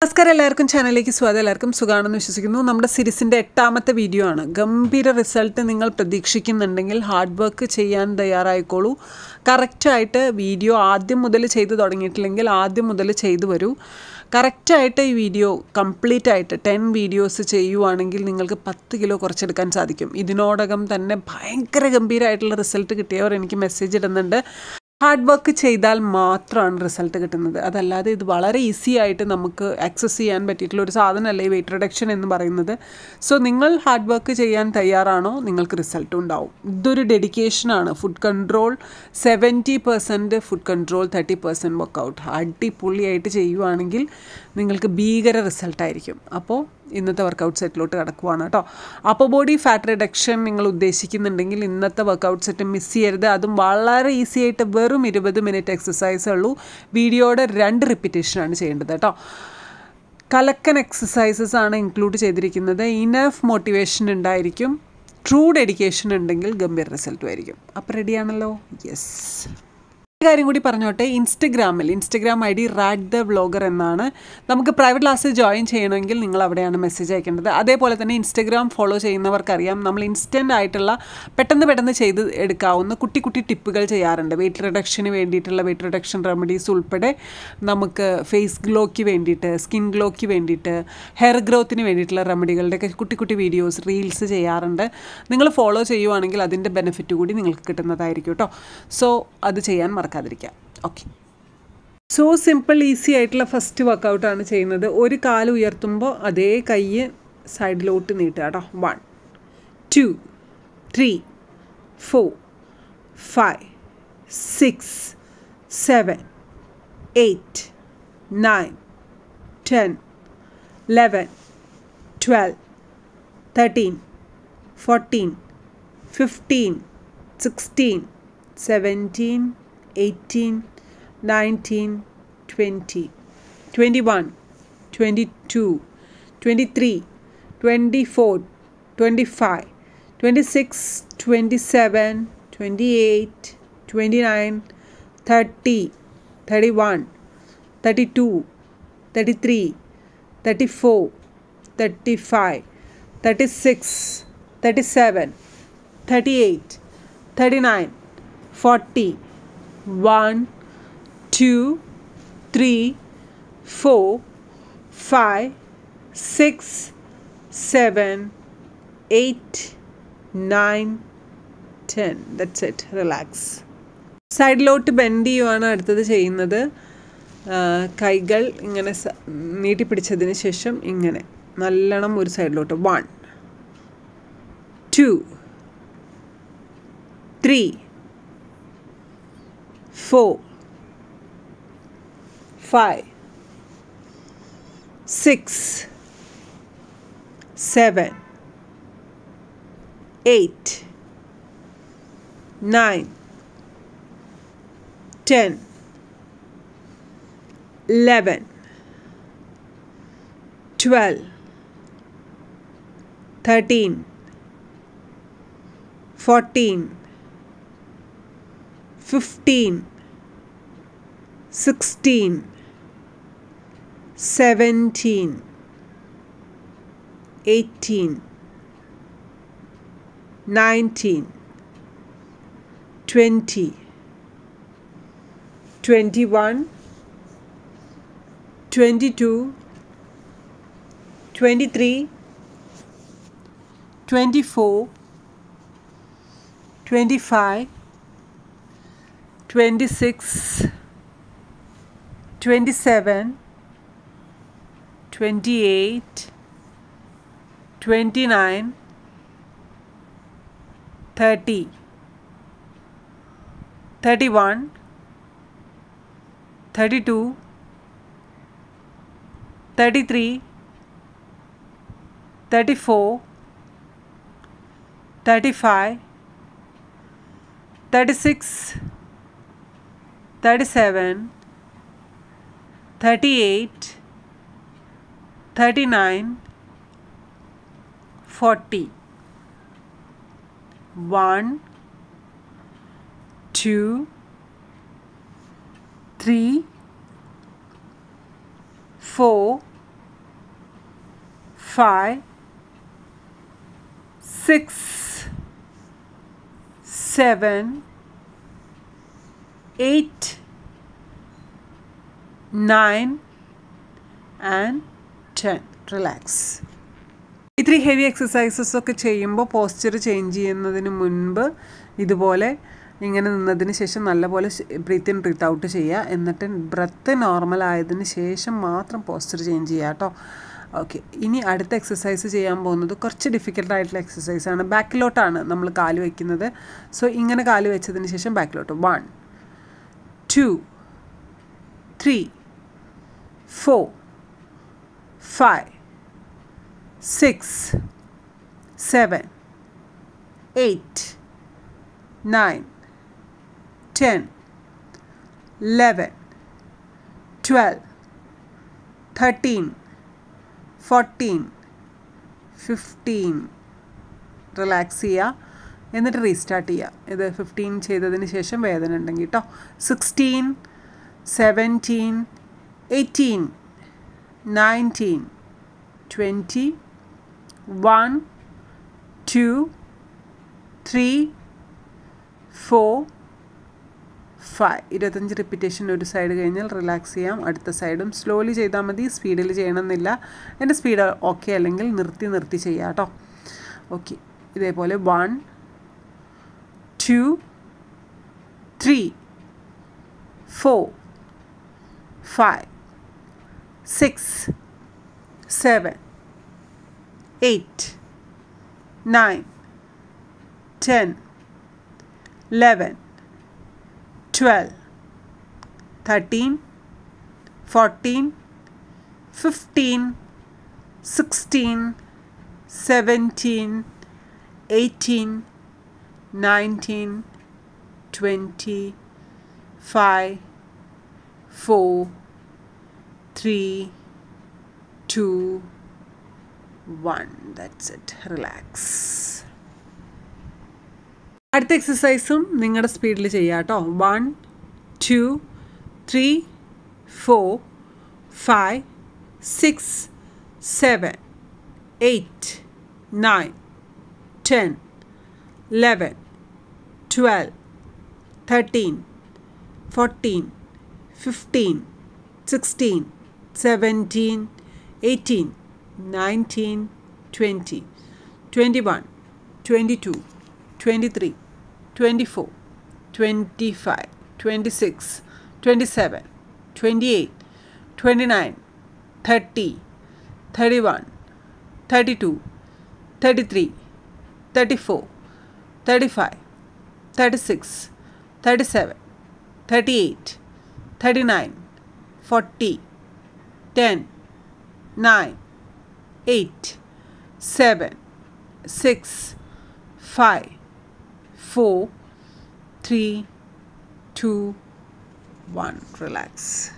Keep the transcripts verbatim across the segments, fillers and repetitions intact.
നമസ്കാരം എല്ലാവർക്കും ചാനലിലേക്ക് സ്വാഗതം. എല്ലാവർക്കും സുഖമാണെന്ന് വിശ്വസിക്കുന്നു. നമ്മുടെ സീരീസിൻ്റെ എട്ടാമത്തെ വീഡിയോ ആണ്. ഗംഭീര റിസൾട്ട് നിങ്ങൾ പ്രതീക്ഷിക്കുന്നുണ്ടെങ്കിൽ ഹാർഡ് വർക്ക് ചെയ്യാൻ തയ്യാറായിക്കോളൂ. കറക്റ്റായിട്ട് വീഡിയോ ആദ്യം മുതൽ ചെയ്ത് തുടങ്ങിയിട്ടില്ലെങ്കിൽ ആദ്യം മുതൽ ചെയ്തു വരൂ. കറക്റ്റായിട്ട് ഈ വീഡിയോ കംപ്ലീറ്റ് ആയിട്ട് ടെൻ വീഡിയോസ് ചെയ്യുവാണെങ്കിൽ നിങ്ങൾക്ക് പത്ത് കിലോ കുറച്ചെടുക്കാൻ സാധിക്കും. ഇതിനോടകം തന്നെ ഭയങ്കര ഗംഭീരമായിട്ടുള്ള റിസൾട്ട് കിട്ടിയവർ എനിക്ക് മെസ്സേജ് ഇടുന്നുണ്ട്. ഹാർഡ് വർക്ക് ചെയ്താൽ മാത്രമാണ് റിസൾട്ട് കിട്ടുന്നത്. അതല്ലാതെ ഇത് വളരെ ഈസി ആയിട്ട് നമുക്ക് ആക്സസ് ചെയ്യാൻ പറ്റിയിട്ടുള്ള ഒരു സാധനമല്ല ഈ വെയിറ്റ് റിഡക്ഷൻ എന്ന് പറയുന്നത്. സോ നിങ്ങൾ ഹാർഡ് വർക്ക് ചെയ്യാൻ തയ്യാറാണോ നിങ്ങൾക്ക് റിസൾട്ട് ഉണ്ടാവും. ഇതൊരു ഡെഡിക്കേഷനാണ്. Food control seventy percent food control thirty percent workout അടിപൊളിയായിട്ട് ചെയ്യുവാണെങ്കിൽ നിങ്ങൾക്ക് ഭീകര റിസൾട്ടായിരിക്കും. അപ്പോൾ ഇന്നത്തെ വർക്കൗട്ട് സെറ്റിലോട്ട് കിടക്കുവാണ് കേട്ടോ. അപ്പർ ബോഡി ഫാറ്റ് റിഡക്ഷൻ നിങ്ങൾ ഉദ്ദേശിക്കുന്നുണ്ടെങ്കിൽ ഇന്നത്തെ വർക്കൗട്ട് സെറ്റ് മിസ് ചെയ്യരുത്. അതും വളരെ ഈസി ആയിട്ട് വെറും ഇരുപത് മിനിറ്റ് എക്സസൈസേ ഉള്ളൂ. വീഡിയോയുടെ രണ്ട് റിപ്പീറ്റേഷനാണ് ചെയ്യേണ്ടത് കേട്ടോ. കലക്കൻ എക്സസൈസസ് ആണ് ഇൻക്ലൂഡ് ചെയ്തിരിക്കുന്നത്. ഇനഫ് മോട്ടിവേഷൻ ഉണ്ടായിരിക്കും. ട്രൂ ഡെഡിക്കേഷൻ ഉണ്ടെങ്കിൽ ഗംഭീര റിസൾട്ടും ആയിരിക്കും. അപ്പോൾ റെഡിയാണല്ലോ? യെസ്. കാര്യം കൂടി പറഞ്ഞോട്ടെ. ഇൻസ്റ്റഗ്രാമിൽ Instagram I D Rad the vlogger എന്നാണ്. നമുക്ക് പ്രൈവറ്റ് ക്ലാസ്സിൽ ജോയിൻ ചെയ്യണമെങ്കിൽ നിങ്ങൾ അവിടെയാണ് മെസ്സേജ് അയക്കേണ്ടത്. അതേപോലെ തന്നെ ഇൻസ്റ്റഗ്രാം ഫോളോ ചെയ്യുന്നവർക്കറിയാം നമ്മൾ ഇൻസ്റ്റൻ്റ് ആയിട്ടുള്ള പെട്ടെന്ന് പെട്ടെന്ന് ചെയ്ത് എടുക്കാവുന്ന കുട്ടി കുട്ടി ടിപ്പുകൾ ചെയ്യാറുണ്ട്. വെയിറ്റ് റിഡക്ഷന് വേണ്ടിയിട്ടുള്ള വെയിറ്റ് റിഡക്ഷൻ റെമഡീസ് ഉൾപ്പെടെ നമുക്ക് ഫേസ് ഗ്ലോയ്ക്ക് വേണ്ടിയിട്ട്, സ്കിൻ ഗ്ലോയ്ക്ക് വേണ്ടിയിട്ട്, ഹെയർ ഗ്രോത്തിന് വേണ്ടിയിട്ടുള്ള റെമഡികളുടെയൊക്കെ കുട്ടി കുട്ടി വീഡിയോസ് റീൽസ് ചെയ്യാറുണ്ട്. നിങ്ങൾ ഫോളോ ചെയ്യുവാണെങ്കിൽ അതിൻ്റെ ബെനിഫിറ്റ് കൂടി നിങ്ങൾക്ക് കിട്ടുന്നതായിരിക്കും കേട്ടോ. സോ അത് ചെയ്യാൻ മറക്കാം. ഓക്കെ. സോ സിമ്പിൾ ഈസി ആയിട്ടുള്ള ഫസ്റ്റ് വർക്കൗട്ടാണ് ചെയ്യുന്നത്. ഒരു കാല് ഉയർത്തുമ്പോൾ അതേ കൈ സൈഡിലോട്ട് നീട്ടുക കേട്ടോ. One two three four five six seven eight nine ten eleven twelve thirteen fourteen fifteen sixteen seventeen, eighteen, nineteen, twenty, twenty-one, twenty-two, twenty-three, twenty-four, twenty-five, twenty-six, twenty-seven, twenty-eight, twenty-nine, thirty, thirty-one, thirty-two, thirty-three, thirty-four, thirty-five, thirty-six, thirty-seven, thirty-eight, thirty-nine, forty, one, two, three, four, five, six, seven, eight, nine, ten. That's it. Relax. സൈഡിലോട്ട് bend ചെയ്യുവാണ് അടുത്തത് ചെയ്യുന്നത്. കൈകൾ ഇങ്ങനെ നീട്ടിപ്പിടിച്ചതിന് ശേഷം ഇങ്ങനെ നല്ലോണം ഒരു സൈഡിലോട്ട്. One two three four, five, six, seven, eight, nine, ten, eleven, twelve, thirteen, fourteen, fifteen, sixteen, seventeen, eighteen, nineteen, twenty, twenty-one, twenty-two, twenty-three, twenty-four, twenty-five, twenty-six, twenty-seven, twenty-eight, twenty-nine, thirty, thirty-one, thirty-two, thirty-three, thirty-four, thirty-five, thirty-six, thirty-seven, thirty-eight, thirty-nine, forty. One, two, three, four, five, six, seven, eight, nine and ten. Relax. ഇത്തിരി heavy exercises ഒക്കെ ചെയ്യുമ്പോൾ posture change ചെയ്യുന്നതിന് മുൻപ് ഇതുപോലെ ഇങ്ങനെ നിന്നതിന് ശേഷം നല്ലപോലെ breath in breathe out ചെയ്യുക. എന്നിട്ട് ബ്രത്ത് നോർമൽ ആയതിന് ശേഷം മാത്രം പോസ്ചർ ചേഞ്ച് ചെയ്യുക കേട്ടോ. ഓക്കെ, ഇനി അടുത്ത എക്സസൈസ് ചെയ്യാൻ പോകുന്നത് കുറച്ച് ഡിഫിക്കൽട്ടായിട്ടുള്ള എക്സസൈസാണ്. ബാക്കിലോട്ടാണ് നമ്മൾ കാല് വയ്ക്കുന്നത്. സോ ഇങ്ങനെ കാല് വെച്ചതിന് ശേഷം ബാക്കിലോട്ട്. One, two, three, four, five, six, seven, eight, nine, ten, eleven, twelve, thirteen, fourteen, fifteen. Relax ചെയ്യുക. എന്നിട്ട് റീസ്റ്റാർട്ട് ചെയ്യുക. ഇത് ഫിഫ്റ്റീൻ ചെയ്തതിന് ശേഷം വേദന ഉണ്ടെങ്കിൽ കേട്ടോ. Sixteen, seventeen, eighteen, nineteen, twenty, one, two, three, four, five. ഇരുപത്തഞ്ച് റിപ്പീറ്റേഷൻ ഒരു സൈഡ് കഴിഞ്ഞാൽ റിലാക്സ് ചെയ്യാം. അടുത്ത സൈഡും സ്ലോലി ചെയ്താൽ മതി, സ്പീഡിൽ ചെയ്യണമെന്നില്ല. എൻ്റെ സ്പീഡ് ഓക്കെ അല്ലെങ്കിൽ നിർത്തി നിർത്തി ചെയ്യാം കേട്ടോ. ഓക്കെ, ഇതേപോലെ one, two, three, four, five, six, seven, eight, nine, ten, eleven, twelve, thirteen, fourteen, fifteen, sixteen, seventeen, eighteen, nineteen, twenty, five, four, three, two, one. That's it. Relax. അടുത്ത എക്സസൈസും നിങ്ങളുടെ സ്പീഡിൽ ചെയ്യുക കേട്ടോ. One, two, three, four, five, six, seven, eight, nine, ten, eleven, twelve, thirteen, fourteen, fifteen, sixteen, seventeen, eighteen, nineteen, twenty, twenty one, twenty two, twenty-three, twenty-four, twenty-five, twenty-six, twenty-seven, twenty-eight, twenty-nine, thirty, thirty-one, thirty-two, thirty-three, thirty-four, thirty-five, thirty-six, thirty-seven, thirty-eight, thirty-nine, forty, ten, nine, eight, seven, six, five, four, three, two, one. Relax.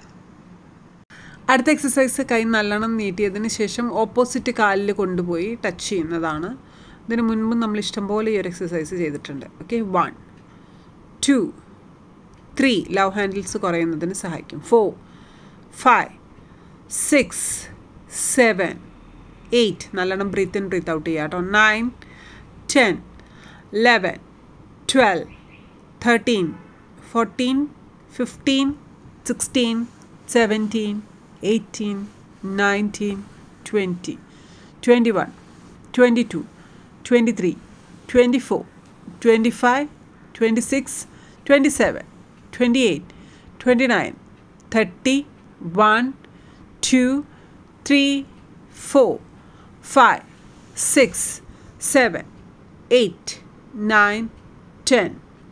അടുത്ത exercise കൈ നല്ലോണം നീട്ടിയതിന് ശേഷം opposite കാലിൽ കൊണ്ടുപോയി touch ചെയ്യുന്നതാണ്. ഇതിന് മുൻപ് നമ്മൾ ഇഷ്ടംപോലെ ഈ ഒരു എക്സസൈസ് ചെയ്തിട്ടുണ്ട്. Okay, one, two, three. Love handles കുറയുന്നതിന് സഹായിക്കും. Four, five, six, seven, eight. നല്ലോണം ബ്രീത്ത് ഇൻ ബ്രീത്ത് ഔട്ട് ചെയ്യുക കേട്ടോ. Nine, ten, eleven, twelve, thirteen, fourteen, fifteen, sixteen, seventeen, eighteen, nineteen, twenty, twenty-one, twenty-two, twenty-three, twenty-four, twenty-five, twenty-six, twenty-seven, twenty-eight, twenty-nine, thirty, one, two, three, four, five, six, seven, eight, nine, ten,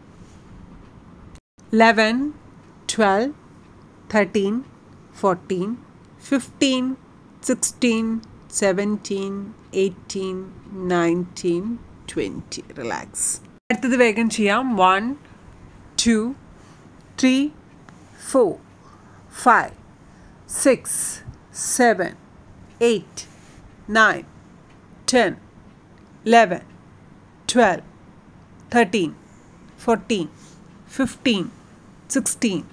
eleven, twelve, thirteen, fourteen, fifteen, sixteen, seventeen, eighteen, nineteen, twenty. Relax. അടുത്തത് വേഗം ചെയ്യാം. one, two, three, four, five, six, seven, eight, nine, ten, eleven, twelve, thirteen, fourteen, fifteen, sixteen,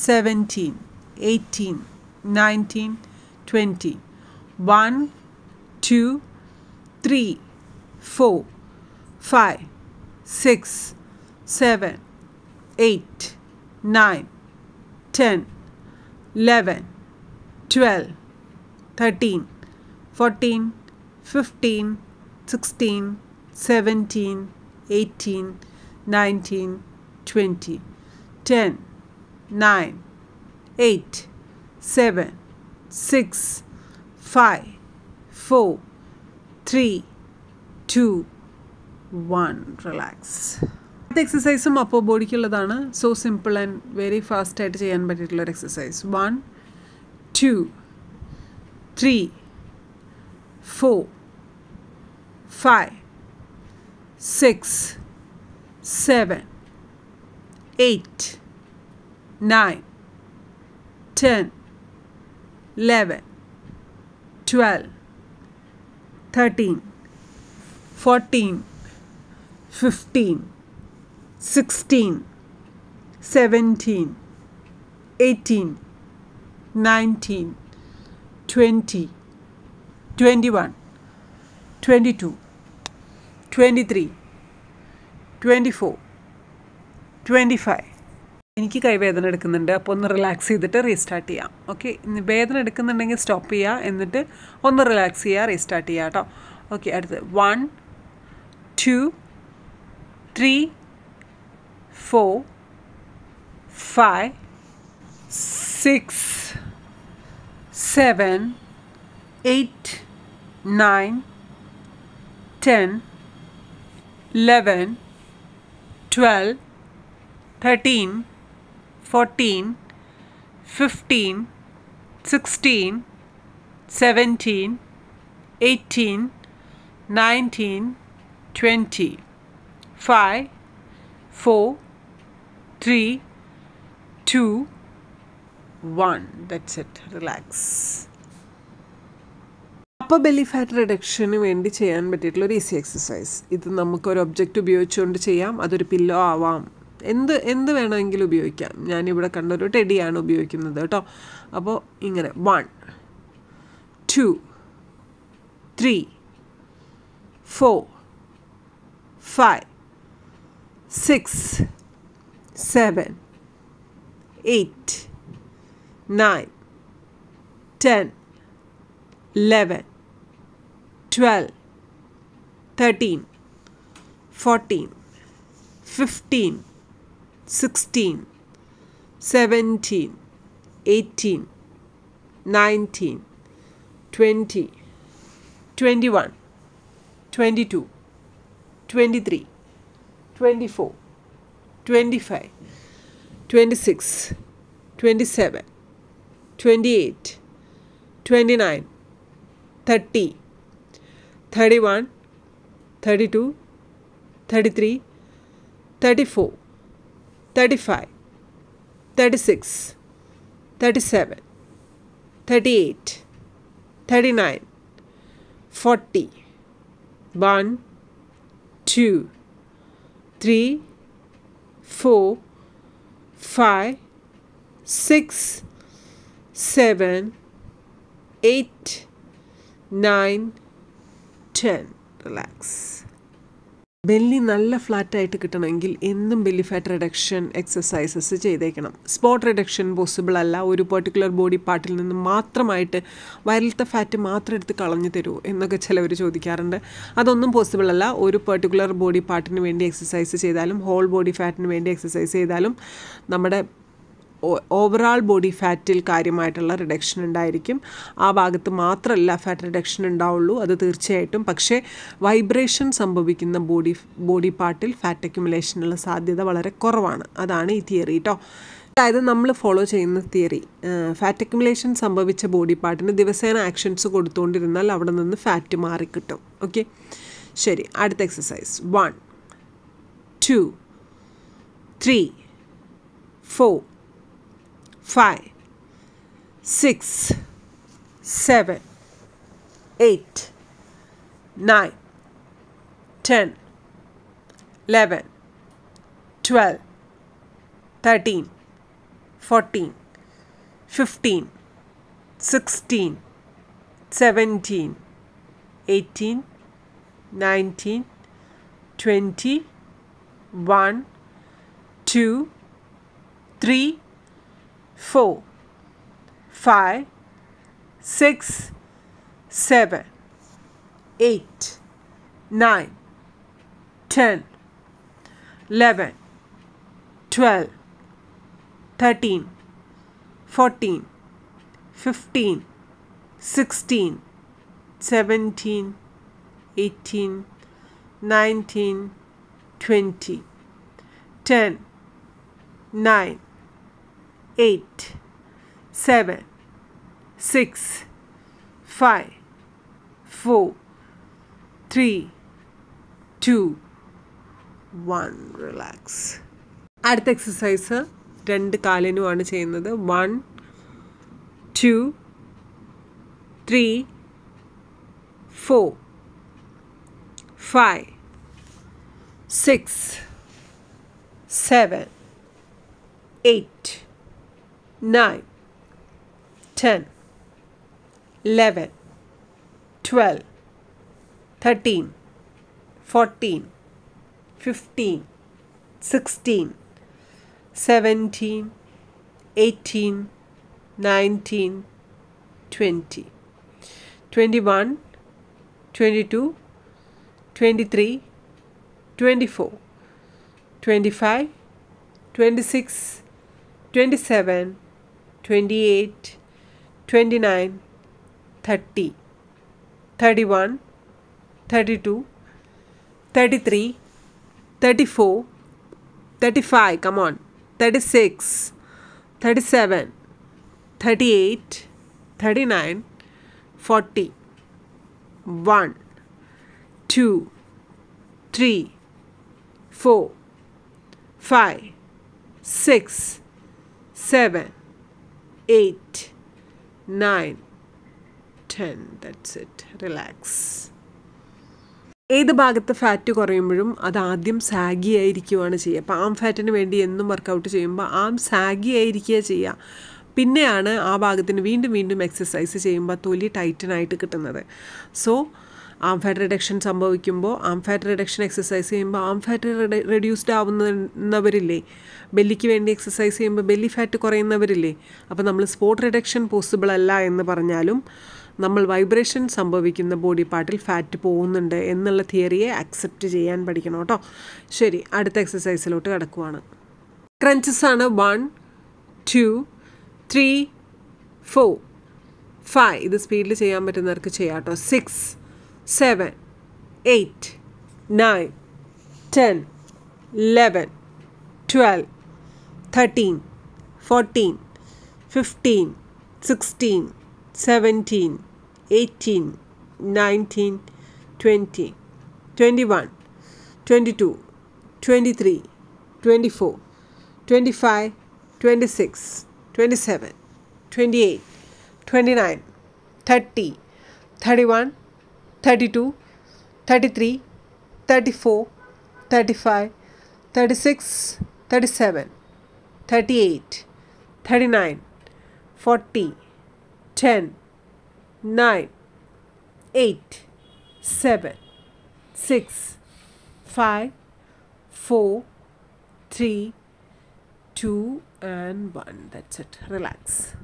seventeen, eighteen, nineteen, twenty, one, two, three, four, five, six, seven, eight, nine, ten, eleven, twelve, thirteen, fourteen, fifteen, sixteen, seventeen, eighteen, nineteen, twenty. ten, nine, eight, seven, six, five, four, three, two, one. Relax. The exercise is upper body. So simple and very fast to do particular exercise. one, two, three, four, five, six, seven, eight, nine, ten, eleven, twelve, thirteen, fourteen, fifteen, sixteen, seventeen, eighteen, nineteen, twenty, twenty-one, twenty-two, twenty-three, twenty-four, twenty-five. എനിക്ക് കൈവേദന എടുക്കുന്നുണ്ട് അപ്പോൾ ഒന്ന് relax ചെയ്തിട്ട് restart ചെയ്യാം. Okay, വേദന എടുക്കുന്നുണ്ടെങ്കിൽ stop ചെയ്യുക, എന്നിട്ട് ഒന്ന് റിലാക്സ് ചെയ്യുക, റീസ്റ്റാർട്ട് ചെയ്യുക കേട്ടോ. ഓക്കെ, അടുത്ത് one, two, three, four, five, six, seven, eight, nine, ten, eleven, twelve, thirteen, fourteen, fifteen, sixteen, seventeen, eighteen, nineteen, twenty. five, four, three, two, one. That's it. Relax. Upper belly fat reduction വേണ്ടി ചെയ്യാൻ പറ്റിയിട്ടുള്ള ഒരു easy exercise. ഇത് നമുക്കൊരു object ഉപയോഗിച്ചുകൊണ്ട് ചെയ്യാം. അതൊരു pillow ആവാം, എന്ത് എന്ത് വേണമെങ്കിലും ഉപയോഗിക്കാം. ഞാനിവിടെ കണ്ടൊരു ടെഡിയാണ് ഉപയോഗിക്കുന്നത് കേട്ടോ. അപ്പോൾ ഇങ്ങനെ one, two, three, four, five, six, seven, eight, nine, ten, eleven, twelve, thirteen, fourteen, fifteen, sixteen, seventeen, eighteen, nineteen, twenty, twenty-one, twenty-two, twenty-three, twenty-four, twenty-five, twenty-six, twenty-seven, twenty-eight, twenty-nine, thirty, thirty-one, thirty-two, thirty-three, thirty-four, thirty-five, thirty-six, thirty-seven, thirty-eight, thirty-nine, forty. one, two, three, four, five, six, seven, eight, nine, ten. Relax. Belly നല്ല ഫ്ലാറ്റായിട്ട് കിട്ടണമെങ്കിൽ എന്നും belly fat reduction exercises ചെയ്തേക്കണം. Spot reduction possible അല്ല. ഒരു particular body പാർട്ടിൽ നിന്ന് മാത്രമായിട്ട് വയറിലത്തെ ഫാറ്റ് മാത്രം എടുത്ത് കളഞ്ഞു തരുമോ എന്നൊക്കെ ചിലവർ ചോദിക്കാറുണ്ട്. അതൊന്നും പോസിബിൾ അല്ല. ഒരു പെർട്ടിക്കുലർ ബോഡി പാർട്ടിന് വേണ്ടി എക്സസൈസ് ചെയ്താലും ഹോൾ ബോഡി ഫാറ്റിന് വേണ്ടി എക്സസൈസ് ചെയ്താലും നമ്മുടെ ഓവറാൾ ബോഡി ഫാറ്റിൽ കാര്യമായിട്ടുള്ള റിഡക്ഷൻ ഉണ്ടായിരിക്കും. ആ ഭാഗത്ത് മാത്രമല്ല ഫാറ്റ് റിഡക്ഷൻ ഉണ്ടാവുള്ളൂ, അത് തീർച്ചയായിട്ടും. പക്ഷേ വൈബ്രേഷൻ സംഭവിക്കുന്ന ബോഡി ബോഡി പാർട്ടിൽ ഫാറ്റ് അക്യുമുലേഷനുള്ള സാധ്യത വളരെ കുറവാണ്. അതാണ് ഈ തിയറി കേട്ടോ. അതായത് നമ്മൾ ഫോളോ ചെയ്യുന്ന തിയറി, ഫാറ്റ് അക്യുമുലേഷൻ സംഭവിച്ച ബോഡി പാർട്ടിന് ദിവസേന ആക്ഷൻസ് കൊടുത്തുകൊണ്ടിരുന്നാൽ അവിടെ നിന്ന് ഫാറ്റ് മാറിക്കിട്ടും. ഓക്കെ, ശരി. അടുത്ത exercise one, two, three, four, five, six, seven, eight, nine, ten, eleven, twelve, thirteen, fourteen, fifteen, sixteen, seventeen, eighteen, nineteen, twenty, one, two, three, four, five, six, seven, eight, nine, ten, eleven, twelve, thirteen, fourteen, fifteen, sixteen, seventeen, eighteen, nineteen, twenty, ten, nine, eight, seven, six, five, four, three, two, one. Relax. അടുത്ത exercise രണ്ട് കാലിനുമാണ് ചെയ്യുന്നത്. One, two, three, four, five, six, seven, eight, nine, ten, eleven, twelve, thirteen, fourteen, fifteen, sixteen, seventeen, eighteen, nineteen, twenty, twenty-one, twenty-two, twenty-three, twenty-four, twenty-five, twenty-six, twenty-seven, twenty-eight, twenty-nine, thirty, thirty-one, thirty-two, thirty-three, thirty-four, thirty-five, come on, thirty-six, thirty-seven, thirty-eight, thirty-nine, forty, one, two, three, four, five, six, seven, eight, nine, ten. That's it. Relax. ഏത് ഭാഗത്ത് fat കുറയുമ്പോഴും അത് ആദ്യം സാഗി ആയിരിക്കുകയാണ് ചെയ്യുക. അപ്പോൾ ആം ഫാറ്റിന് വേണ്ടി എന്നും workout ചെയ്യുമ്പോൾ ആം സാഗി ആയിരിക്കുക ചെയ്യുക. പിന്നെയാണ് ആ ഭാഗത്തിന് വീണ്ടും വീണ്ടും എക്സസൈസ് ചെയ്യുമ്പോൾ തൊലി ടൈറ്റനായിട്ട് കിട്ടുന്നത്. സോ ആം ഫാറ്റ് റിഡക്ഷൻ സംഭവിക്കുമ്പോൾ ആം ഫാറ്റ് റിഡക്ഷൻ എക്സസൈസ് ചെയ്യുമ്പോൾ ആം ഫാറ്റ് റെഡ്യൂസ്ഡ് ആവുന്നവരില്ലേ, ബെല്ലിക്ക് വേണ്ടി എക്സസൈസ് ചെയ്യുമ്പോൾ ബെല്ലി ഫാറ്റ് കുറയുന്നവരില്ലേ. അപ്പോൾ നമ്മൾ സ്പോട്ട് റിഡക്ഷൻ പോസിബിൾ അല്ല എന്ന് പറഞ്ഞാലും നമ്മൾ വൈബ്രേഷൻ സംഭവിക്കുന്ന ബോഡി പാർട്ടിൽ ഫാറ്റ് പോകുന്നുണ്ട് എന്നുള്ള തിയറിയെ അക്സെപ്റ്റ് ചെയ്യാൻ പഠിക്കണം കേട്ടോ. ശരി, അടുത്ത എക്സസൈസിലോട്ട് കിടക്കുവാണ്. ക്രഞ്ചസ് ആണ്. One, two, three, four, five. ഇത് സ്പീഡിൽ ചെയ്യാൻ പറ്റുന്നവർക്ക് ചെയ്യാം കേട്ടോ. Six, seven, eight, nine, ten, eleven, twelve, thirteen, fourteen, fifteen, sixteen, seventeen, eighteen, nineteen, twenty, twenty-one, twenty-two, twenty-three, twenty-four, twenty-five, twenty-six, twenty-seven, twenty-eight, twenty-nine, thirty, thirty-one, thirty-two, thirty-three, thirty-four, thirty-five, thirty-six, thirty-seven, thirty-eight, thirty-nine, forty, ten, nine, eight, seven, six, five, four, three, two, and one. That's it. Relax.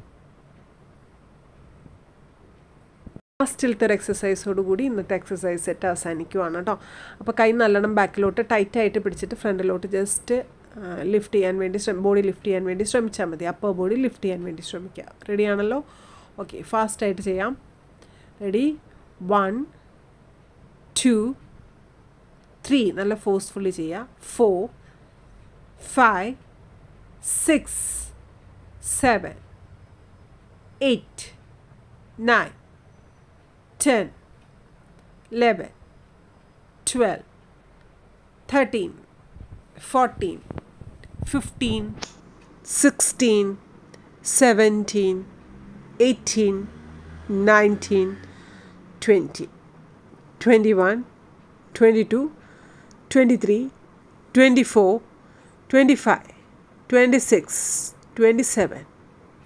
ലാസ്റ്റിലത്തെ ഒരു എക്സസൈസോടുകൂടി ഇന്നത്തെ exercise set അവസാനിക്കുവാണ് കേട്ടോ. അപ്പോൾ കൈ നല്ലോണം ബാക്കിലോട്ട് ടൈറ്റായിട്ട് പിടിച്ചിട്ട് ഫ്രണ്ടിലോട്ട് ജസ്റ്റ് ലിഫ്റ്റ് ചെയ്യാൻ വേണ്ടി ശ്രമ ബോഡി ലിഫ്റ്റ് ചെയ്യാൻ വേണ്ടി ശ്രമിച്ചാൽ മതി. അപ്പർ ബോഡി ലിഫ്റ്റ് ചെയ്യാൻ വേണ്ടി ശ്രമിക്കുക. റെഡിയാണല്ലോ? ഓക്കെ, ഫാസ്റ്റായിട്ട് ചെയ്യാം. റെഡി? One, two, three. നല്ല ഫോഴ്സ്ഫുള്ളി ചെയ്യുക. Four, five, six, seven, eight, nine, ten, eleven, twelve, thirteen, fourteen, fifteen, sixteen, seventeen, eighteen, nineteen, twenty, twenty-one, twenty-two, twenty-three, twenty-four, twenty-five, twenty-six, twenty-seven,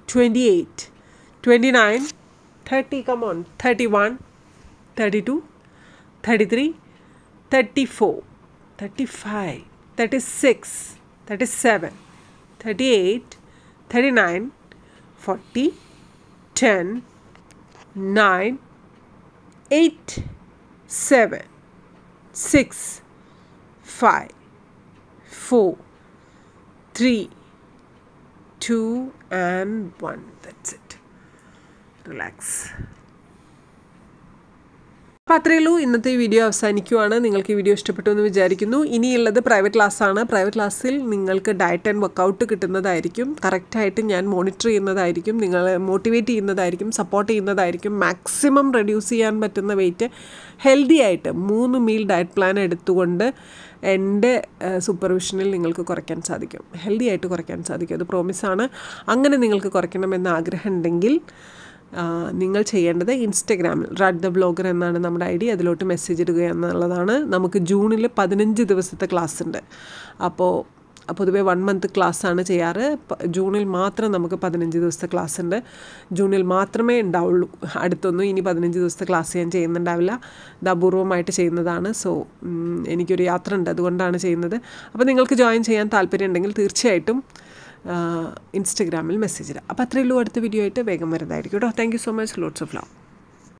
twenty-eight, twenty-nine, thirty, come on, thirty-one, thirty-two, thirty-three, thirty-four, thirty-five, thirty-six, thirty-seven, thirty-eight, thirty-nine, forty, ten, nine, eight, seven, six, five, four, three, two, and one. That's it. Relax. അപ്പോൾ അത്രയേ ഉള്ളൂ. ഇന്നത്തെ ഈ video അവസാനിക്കുവാണ്. നിങ്ങൾക്ക് ഈ video ഇഷ്ടപ്പെട്ടു എന്ന് വിചാരിക്കുന്നു. ഇനിയുള്ളത് പ്രൈവറ്റ് ക്ലാസ്സാണ്. പ്രൈവറ്റ് ക്ലാസ്സിൽ നിങ്ങൾക്ക് ഡയറ്റ് ആൻഡ് വർക്കൗട്ട് കിട്ടുന്നതായിരിക്കും. കറക്റ്റായിട്ട് ഞാൻ മോണിറ്റർ ചെയ്യുന്നതായിരിക്കും, നിങ്ങളെ മോട്ടിവേറ്റ് ചെയ്യുന്നതായിരിക്കും, സപ്പോർട്ട് ചെയ്യുന്നതായിരിക്കും. മാക്സിമം റെഡ്യൂസ് ചെയ്യാൻ പറ്റുന്ന വെയിറ്റ് ഹെൽത്തി ആയിട്ട് മൂന്ന് മീൽ ഡയറ്റ് പ്ലാൻ എടുത്തുകൊണ്ട് എൻ്റെ സൂപ്പർവിഷനിൽ നിങ്ങൾക്ക് കുറയ്ക്കാൻ സാധിക്കും. ഹെൽത്തി ആയിട്ട് കുറയ്ക്കാൻ സാധിക്കും. അത് പ്രോമിസാണ്. അങ്ങനെ നിങ്ങൾക്ക് കുറയ്ക്കണമെന്ന് ആഗ്രഹം ഉണ്ടെങ്കിൽ നിങ്ങൾ ചെയ്യേണ്ടത് ഇൻസ്റ്റഗ്രാമിൽ റാഡ് ദ ബ്ലോഗർ എന്നാണ് നമ്മുടെ ഐ ഡി. അതിലോട്ട് മെസ്സേജ് ഇടുക എന്നുള്ളതാണ്. നമുക്ക് ജൂണിൽ പതിനഞ്ച് ദിവസത്തെ ക്ലാസ് ഉണ്ട്. അപ്പോൾ പൊതുവേ വൺ മന്ത് ക്ലാസ്സാണ് ചെയ്യാറ്. ജൂണിൽ മാത്രം നമുക്ക് പതിനഞ്ച് ദിവസത്തെ ക്ലാസ് ഉണ്ട്. ജൂണിൽ മാത്രമേ ഉണ്ടാവുള്ളൂ. അടുത്തൊന്നും ഇനി പതിനഞ്ച് ദിവസത്തെ ക്ലാസ് ഞാൻ ചെയ്യുന്നുണ്ടാവില്ല. ഇത് അപൂർവമായിട്ട് ചെയ്യുന്നതാണ്. സോ എനിക്കൊരു യാത്ര ഉണ്ട്, അതുകൊണ്ടാണ് ചെയ്യുന്നത്. അപ്പോൾ നിങ്ങൾക്ക് ജോയിൻ ചെയ്യാൻ താല്പര്യം ഉണ്ടെങ്കിൽ തീർച്ചയായിട്ടും ഇൻസ്റ്റഗ്രാമിൽ മെസ്സേജ് ഇടാം. അപ്പോൾ അത്രയേ ഉള്ളൂ. അടുത്ത വീഡിയോ ആയിട്ട് വേഗം വരുന്നതായിരിക്കും കേട്ടോ. Thank you so much. Lots of love.